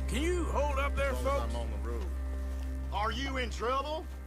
Can you hold up there, As long as folks? I'm on the road. Are you in trouble?